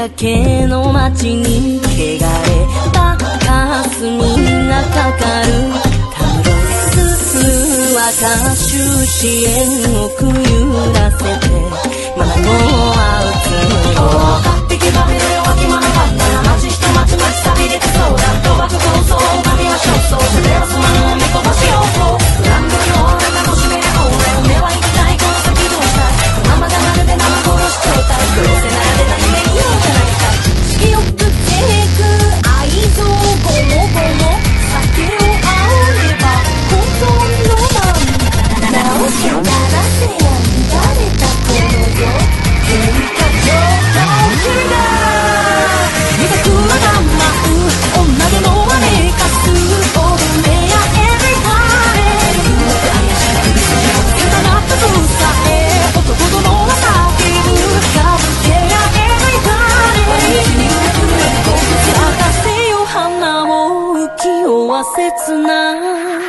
けの街に汚れた霞がかかるタムロスは歌手支援をくゆらせてまだもう会うつもり買ってけばめでわきまなかったら街人街錆びれてそうだ賭博構想神は焦燥しゃべらすまのめこばしようとランドの中腰めで俺目は一体この先どうしたいママがまるで生殺し状態どうせなら出た夢言おうじゃないかよくてく愛情ゴモゴモ酒を煽れば本当の番直せたらせや乱れたこの世喧嘩上等するな見たくはがまう女でもはねかすオールメアエビパレ怪しい首筋をつけたなったとさえ男どもは叫ぶガブケアエビパレ私に震える動物咲かせよ花を浮世は切ない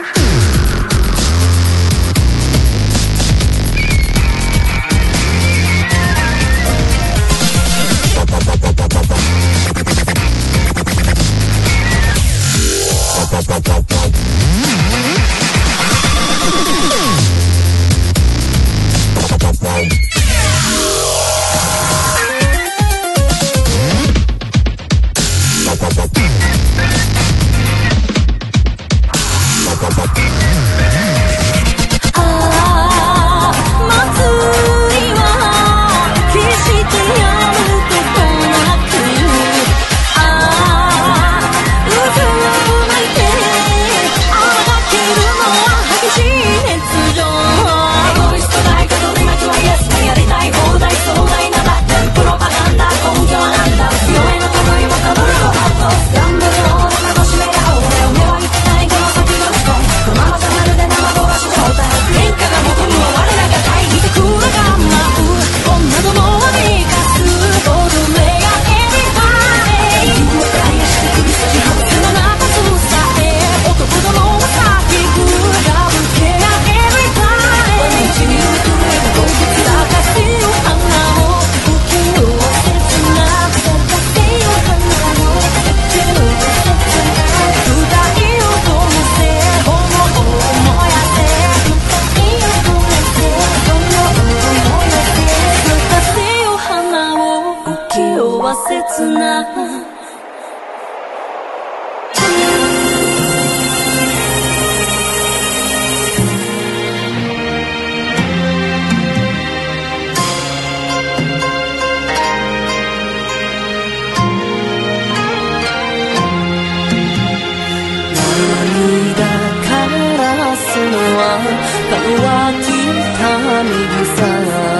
は乾きた右さ